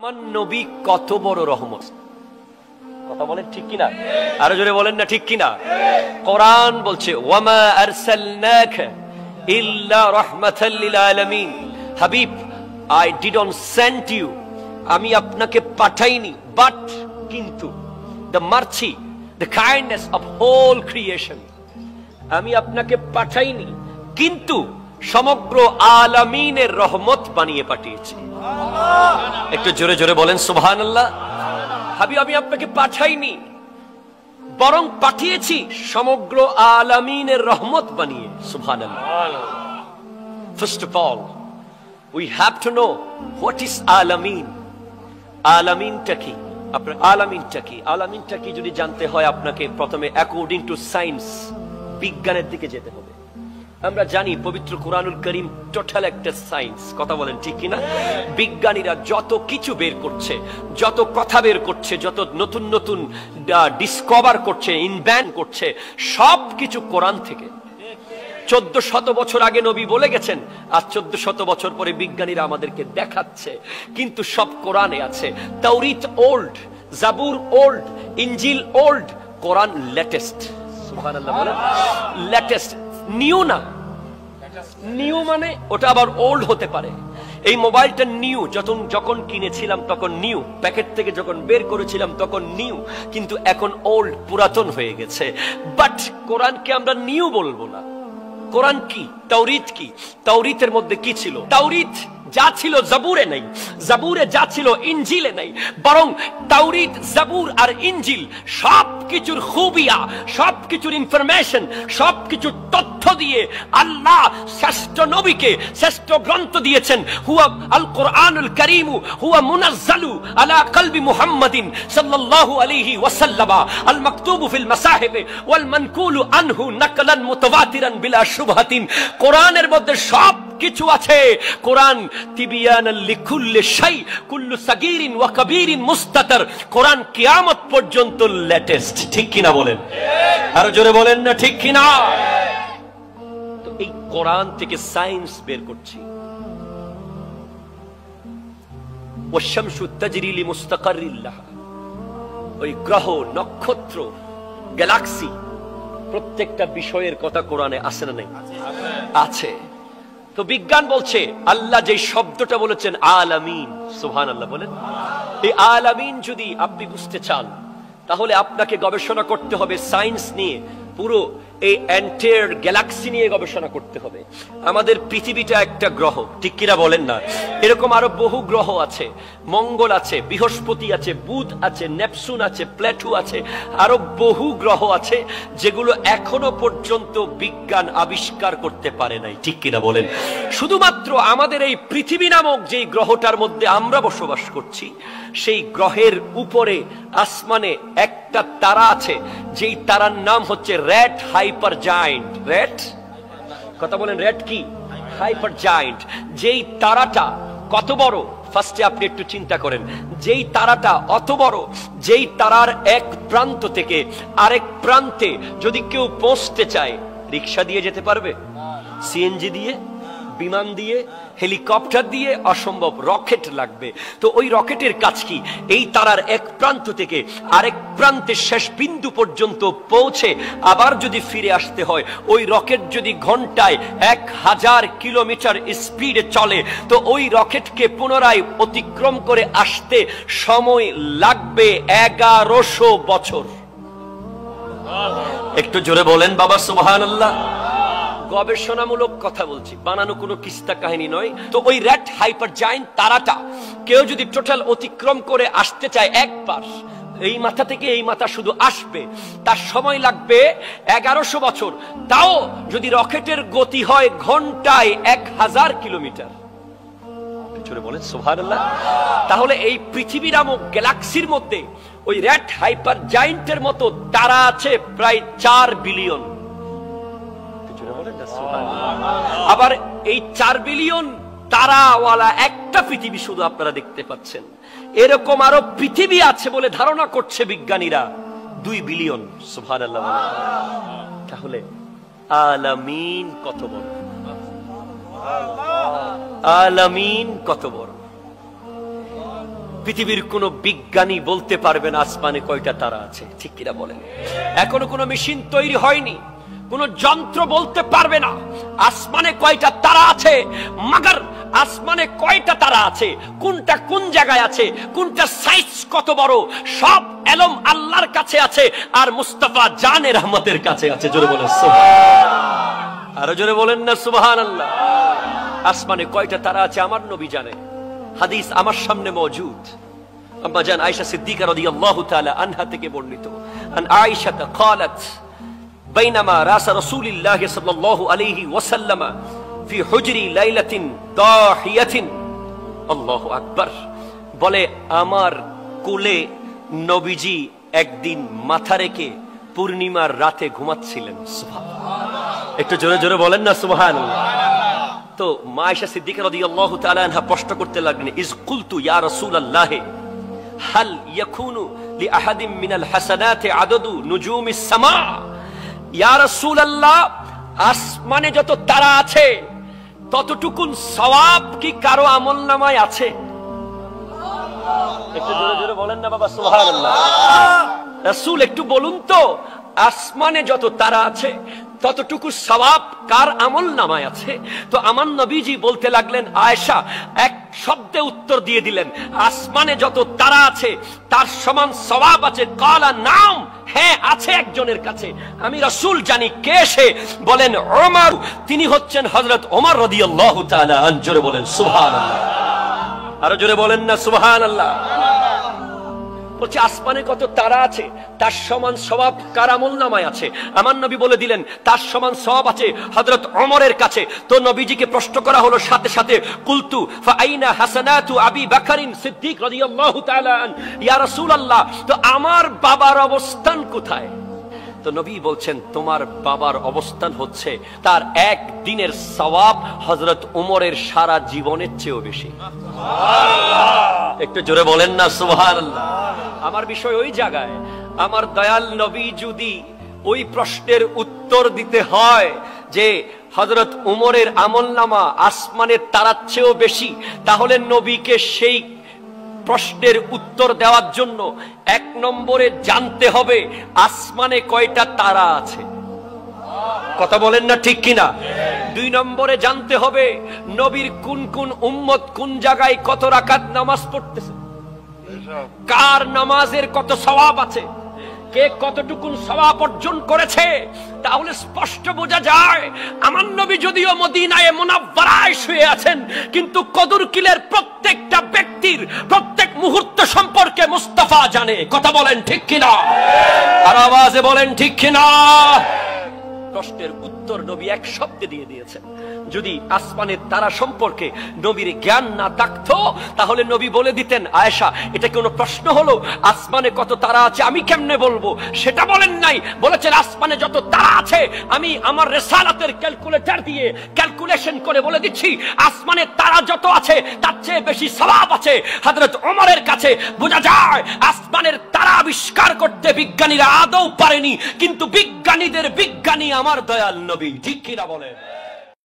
নবী কত বড় রহমত, কথা বলেন ঠিক কিনা? আরো জোরে বলেন না ঠিক কিনা? কোরআন বলছে ওয়ামা আরসালনাকা ইল্লা রাহমাতাল লিল আলামিন, হাবিব আই ডিডন্ট সেন্ড ইউ, আমি আপনাকে পাঠাইনি, বাট কিন্তু the mercy the kindness of whole creation, আমি আপনাকে পাঠাইনি কিন্তু সমগ্র আলামিনের রহমত বানিয়ে পাঠিয়েছি। একটু জোরে জোরে বলেন সুবহানাল্লাহ। হাবিব আমি আপনাকে পাঠাইনি, বরং পাঠিয়েছি সমগ্র আলামিনের রহমত বানিয়ে। সুবহানাল্লাহ। First of all we have to know what is আলামিন। আলামিনটা কি? আপনার আলামিনটা কি? আলামিনটা কি যদি জানতে হয় আপনাকে প্রথমে অ্যাকর্ডিং টু সায়েন্স, বিজ্ঞানের দিকে যেতে হবে। আমরা জানি পবিত্র কোরআনুল কারীম টোটাল একটা সায়েন্স, কথা বলেন ঠিক কিনা? বিজ্ঞানীরা যত কিছু বের করছে, যত কথা বের করছে, যত নতুন নতুন ডিসকভার করছে, ইনভেন্ট করছে, সব কিছু কোরআন থেকে। 1400 বছর আগে নবী বলে গেছেন, আর 1400 বছর পরে বিজ্ঞানীরা আমাদেরকে দেখাচ্ছে, কিন্তু সব কোরআনে আছে। তাওরীত ওল্ড, জাবুর ওল্ড, ইনজিল ওল্ড, কোরআন লেটেস্ট। সুবহানাল্লাহ বলেন। লেটেস্ট, নিউ না। নিউ মানে ওটা আবার ওল্ড হতে পারে। এই মোবাইলটা নিউ, যখন কিনেছিলাম তখন নিউ, প্যাকেট থেকে যখন বের করেছিলাম তখন নিউ, কিন্তু এখন ওল্ড, পুরাতন হয়ে গেছে। বাট কোরআনকে আমরা নিউ বলবো না। কোরআন কি? তাওরীত কি? তাওরীতের মধ্যে কি ছিল? তাওরীত যা ছিল জাবুরে নাই, জাবুরে যা ছিল ইনজিলে নাই, বরং তাওরীত, জাবুর আর ইনজিল সবকিছুর খুবিয়া, সবকিছুর ইনফরমেশন, সবকিছুর তথ্য দিয়ে আল্লাহ শ্রেষ্ঠ নবীকে শ্রেষ্ঠ গ্রন্থ দিয়েছেন। হুয়া আল কোরআনুল কারীম হুয়া মুনাজ্জালু আলা কলবি মুহাম্মাদিন সাল্লাল্লাহু আলাইহি ওয়াসাল্লাম আল মাকতুবু ফিল মাসাহিব ওয়াল মানকুলু আনহু নাকলান মুতাওয়াতিরান বিলা শুবহাতিন। কোরআনের মধ্যে সব কিছু আছে। কোরআন তিবিয়ানাল লিকুল্লি শাই কুল্লু সাগীরিন ওয়া কাবীরিন মুস্তাতার। কোরআন কিয়ামত পর্যন্ত লেটেস্ট, ঠিক কিনা বলেন? আরো জোরে বলেন না ঠিক কিনা? তো এই কোরআন থেকে সায়েন্স বের করছি। ওয়াশ-শামসু তাজরি লিমুস্তাকাররিল লাহা, ওই গ্রহ, নক্ষত্র, গ্যালাক্সি, প্রত্যেকটা বিষয়ের কথা কোরআনে আছে না নাই? আছে। তো বিজ্ঞান বলছে আল্লাহ যে শব্দটা বলেছেন আলামিন, সুবহানাল্লাহ বলেন। এই আলামিন যদি আপনি বুঝতে চান তাহলে আপনাকে গবেষণা করতে হবে সায়েন্স নিয়ে, পুরো এই এন্টায়ার গ্যালাক্সি নিয়ে গবেষণা করতে হবে। আমাদের পৃথিবীটা একটা গ্রহ, ঠিক কিনা বলেন না? এরকম আরো বহু গ্রহ আছে। মঙ্গল আছে, বৃহস্পতি আছে, বুধ আছে, নেপচুন আছে, প্লেটো আছে, আরো বহু গ্রহ আছে যেগুলো এখনো পর্যন্ত বিজ্ঞান আবিষ্কার করতে পারে নাই, ঠিক কিনা বলেন? শুধুমাত্র আমাদের এই পৃথিবী নামক যে গ্রহটার মধ্যে আমরা বসবাস করছি, সেই গ্রহের উপরে আসমানে একটা তারা আছে, যেই তারার নাম হচ্ছে রেড হাইপার জায়ান্ট। রেড, কথা বলেন, রেড কি? Hyper giant. যেই তারাটা কত বড়, ফার্স্টে আপনি একটু চিন্তা করেন। যেই তারাটা অত বড়, যেই তারার এক প্রান্ত থেকে আরেক প্রান্তে যদি কেউ পৌঁছতে চায়, রিক্সা দিয়ে যেতে পারবে? সিএনজি দিয়ে, বিমান দিয়ে, হেলিকপ্টার দিয়ে? অসম্ভব, রকেট লাগবে। তো ওই রকেটের কাজ কি? এই তারার এক প্রান্ত থেকে আরেক প্রান্তের শেষ বিন্দু পর্যন্ত পৌঁছে আবার যদি ফিরে আসতে হয়, ওই রকেট যদি ঘন্টায় 1000 কিলোমিটার স্পিডে চলে, তো ওই রকেটকে পুনরায় অতিক্রম করে আসতে সময় লাগবে 1100 বছর। একটু জোরে বলেন বাবা সুবহানাল্লাহ। গবেষণামূলক কথা বলছি, বানানো কোনো কিস্তা কাহিনী নয়। তো ওই রেড হাইপার জায়ান্ট তারাটা কেউ যদি টোটাল অতিক্রম করে আসতে চায়, একবার এই মাথা থেকে এই মাথা শুধু আসবে, তার সময় লাগবে 1100 বছর। তাও যদি রকেটের গতি হয় ঘন্টায় 1000 কিলোমিটার। বলেন সুবহানাল্লাহ। তাহলে এই পৃথিবী নামক গ্যালাক্সির মধ্যে ওই রেড হাইপার জায়ান্টের মতো তারা আছে প্রায় 4 বিলিয়ন। আবার এই 4 বিলিয়ন তারাওয়ালা একটা পৃথিবী শুধু আপনারা দেখতে পাচ্ছেন। এরকম আরো পৃথিবী আছে বলে ধারণা করছে বিজ্ঞানীরা 2 বিলিয়ন। সুবহানাল্লাহ। তাহলে আলামিন কত বড়, আলামিন কত বড়। পৃথিবীর কোন বিজ্ঞানী বলতে পারবে না আসমানে কয়টা তারা আছে, ঠিক কিনা বলেন? এখনো কোনো মেশিন তৈরি হয়নি, কোন যন্ত্র বলতে পারবে না আসমানে কয়টা তারা আছে। মাগার আসমানে কয়টা তারা আছে, কোনটা কোন জায়গায় আছে, কোনটা সাইজ কত বড়, সব এলম আল্লাহর কাছে আছে, আর মুস্তাফা জানে রহমতের কাছে আছে। জোরে বলেন সুবহানাল্লাহ, আরো জোরে বলেন না সুবহানাল্লাহ। আসমানে কয়টা তারা আছে আমার নবী জানে, হাদিস আমার সামনে মওজুদ। আম্মা জান আয়েশা সিদ্দিকা রাদিয়াল্লাহু তাআলা আনহা থেকে বর্ণিত, আন আয়েশা قالت بينما راس رسول الله صلى الله عليه وسلم في حجر ليلة ضاحية الله أكبر, বলে আমার কোলে নবীজি একদিন মাথা রেখে পূর্ণিমার রাতে ঘুমাচ্ছিলেন। সুবহানাল্লাহ, একটু জোরে জোরে বলেন না সুবহানাল্লাহ। তো মা আয়েশা সিদ্দিকা রাদিয়াল্লাহু তাআলা আনহা প্রশ্ন করতে লাগলেন, ইজ কুলতু ইয়া রাসূলুল্লাহ হাল ইয়াকুনু লিআহাদিন মিনাল হাসানাতি আদাদু নুজুমিস সামা, ইয়া রাসূলুল্লাহ আসমানে যত তারা আছে ততটুকুন সওয়াব কি কারো আমলনামায় আছে? একটু জোরে জোরে বলেন না বাবা সুবহানাল্লাহ। রাসূল একটু বলুন তো, আসমানে যত তারা আছে ততটুকু সওয়াব কার আমলনামায় আছে? তো আমার নবীজি বলতে লাগলেন, আয়েশা এক শব্দে উত্তর দিয়ে দিলেন, আসমানে যত তারা আছে তার সমান সওয়াব আছে। কালা নাম, হ্যাঁ আছে একজনের কাছে, আমি রাসূল জানি কে সে। বলেন ওমর, তিনি হচ্ছেন হযরত ওমর রাদিয়াল্লাহু তাআলা আনহু। জোরে বলেন সুবহানাল্লাহ, আরো জোরে বলেন না সুবহানাল্লাহ। বলছে আসমানে কত তারা আছে তার সমান সওয়াব কার আমলনামায় আছে? আমার নবী বলে দিলেন তার সমান সওয়াব আছে হযরত ওমরের কাছে। তো নবীজিকে প্রশ্ন করা হলো সাথে সাথে, কুলতু ফাআইনা হাসানাতু আবি বকরিন সিদ্দিক রাদিয়াল্লাহু তাআলা আন, ইয়া রাসূলুল্লাহ তো আমার বাবার অবস্থান কোথায়? তো নবী বলছেন তোমার বাবার অবস্থান হচ্ছে তার এক দিনের সওয়াব হযরত ওমরের সারা জীবনের চেয়েও বেশি। সুবহানাল্লাহ, একটু জোরে বলেন না সুবহানাল্লাহ। আমার বিষয় ওই জায়গায়, আমার দয়াল নবী যদি ওই প্রশ্নের উত্তর দিতে হয় যে হযরত ওমরের আমলনামা আসমানের তারার চেয়েও বেশি, তাহলে নবীকে সেই প্রশ্নের উত্তর দেওয়ার জন্য এক নম্বরে জানতে হবে আসমানে কয়টা তারা আছে। কথা বলেন না ঠিক কিনা? দুই নম্বরে জানতে হবে নবীর কোন কোন উম্মত কোন জায়গায় কত রাকাত নামাজ পড়তেছে, কার নামাজের কত সওয়াব আছে, কে কতটুকুন সওয়াব অর্জন করেছে। তাহলে স্পষ্ট বোঝা যায় আমার নবী যদিও মদিনায়ে মুনাওয়ারায় শুয়ে আছেন, কিন্তু কদর কিলের প্রত্যেকটা ব্যক্তির প্রত্যেক মুহূর্ত সম্পর্কে মুস্তাফা জানে। কথা বলেন ঠিক কিনা? আর আওয়াজে বলেন ঠিক কিনা? প্রশ্নের উত্তর নবী এক শব্দে দিয়ে দিয়েছেন। যদি আসমানের তারা সম্পর্কে নবীর জ্ঞান না থাকতো তাহলে নবী বলে দিতেন, আয়েশা এটা কোনো প্রশ্ন হলো? আসমানে কত তারা আছে আমি কেমনে বলবো? সেটা বলেন নাই, বলেছেন আসমানে যত তারা আছে আমি আমার রিসালাতের ক্যালকুলেটর দিয়ে ক্যালকুলেশন করে বলে দিচ্ছি আসমানে তারা যত আছে তার চেয়ে বেশি সওয়াব আছে হযরত ওমরের কাছে। বোঝা যায় আসমানের তারা আবিষ্কার করতে বিজ্ঞানীরা আদৌ পারেনি, কিন্তু বিজ্ঞানীদের বিজ্ঞানী আমার দয়াল নবী। ঠিক কিনা বলেন?